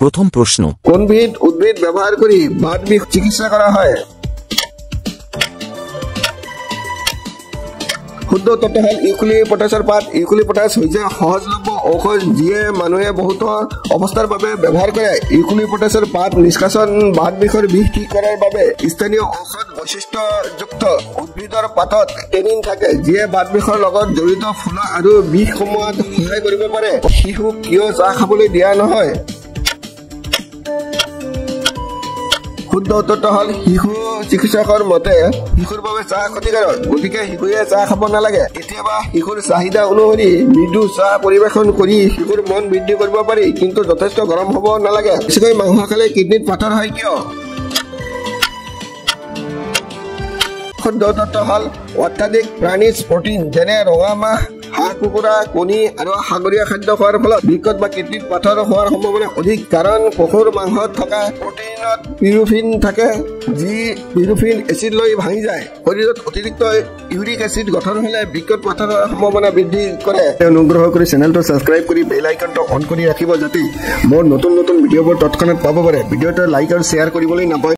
প্রথম প্রশ্ন, কোনবিধ উদ্ভিদ ব্যবহার করে বাত বিষ চিকিৎসা করা হয়? শুদ্ধ উত্তৰটো হ'ল ইউক্যালিপটাছৰ পাত। ইউক্যালিপটাছ হৈছে সহজলভ্য ঔষধ যিয়ে মানুহে বহুত অৱস্থাৰ বাবে ব্যৱহাৰ কৰে। ইউক্যালিপটাছৰ পাত নিষ্কাশন বাত বিষৰ বিষ ঠিক কৰাৰ বাবে স্থানীয় ঔষধ বৈশিষ্ট্যযুক্ত উদ্ভিদৰ পাতত টেনিন থাকে যিয়ে বাত বিষৰ লগত জড়িত ফুলা আৰু বিষ কমোৱাত সহায় কৰিব পাৰে। শিশুক কিয় চাহ খাবলৈ দিয়া নহয়? শুদ্ধ উত্তৰটো হ'ল শিশু চিকিৎসকৰ মতে শিশুৰ বাবে চাহ ক্ষতিকাৰক, গতিকে শিশুৱে চাহ খাব নালাগে। কেতিয়াবা শিশুৰ চাহিদা অনুসৰি মৃদু চাহ পৰিৱেশন কৰি শিশুৰ মন বৃদ্ধি কৰিব পাৰি, কিন্তু যথেষ্ট গৰম হ'ব নালাগে। বেছিকৈ মাংস খালে কিডনীত পাথৰ হয় কিয়? শুদ্ধ উত্তৰটো হ'ল অত্যাধিক প্ৰাণীজ প্ৰটিন যেনে ৰঙা মাহ, হাঁহ কুকুৰা, কণী আৰু সাগৰীয় খাদ্য খোৱাৰ ফলত বৃক্কত বা কিডনীত পাথৰ হোৱাৰ সম্ভাৱনা অধিক, কাৰণ পশুৰ মাংসত থকা প্ৰটিনত পিৰুফিন থাকে যি পিৰুফিন এচিড লৈ ভাঙি যায়। শৰীৰত অতিৰিক্ত ইউৰিক এচিড গঠন হ'লে বৃক্কত পাথৰ হোৱাৰ সম্ভাৱনা বৃদ্ধি কৰে। অনুগ্ৰহ কৰি চেনেলটো ছাবস্ক্ৰাইব কৰি বেল আইকনটো অন কৰি ৰাখিব যাতে মোৰ নতুন নতুন ভিডিঅ'বোৰ তৎক্ষণাত পাব পাৰে। ভিডিঅ'টো লাইক আৰু শ্বেয়াৰ কৰিবলৈ নাপাহৰিব।